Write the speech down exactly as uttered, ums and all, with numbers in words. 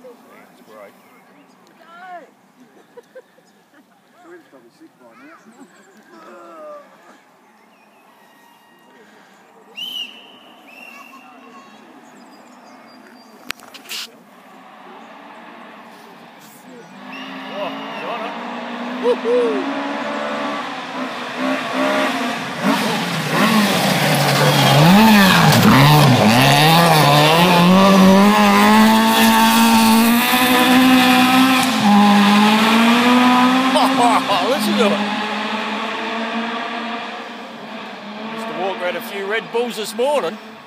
That's great. Probably sick by now. Oh, got it. Woohoo! Listen to it. Mister Walker had a few Red Bulls this morning.